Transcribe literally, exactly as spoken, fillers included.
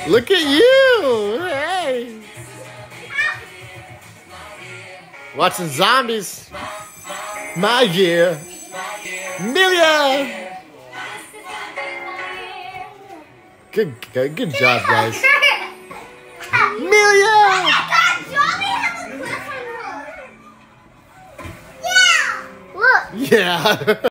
Look at you! Hey! Watching zombies. My year. Million! Good, good, good job, guys. Million! Look. Yeah.